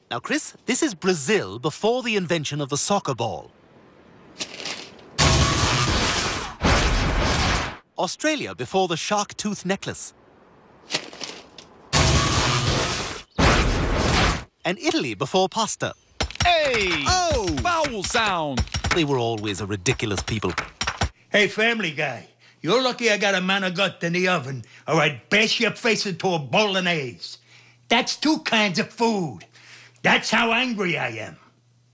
Now, Chris, this is Brazil before the invention of the soccer ball. Australia before the shark tooth necklace. And Italy before pasta. Hey! Oh! Foul sound! They were always a ridiculous people. Hey, Family Guy, you're lucky I got a man of gut in the oven, or I'd bash your face into a bolognese. That's two kinds of food. That's how angry I am.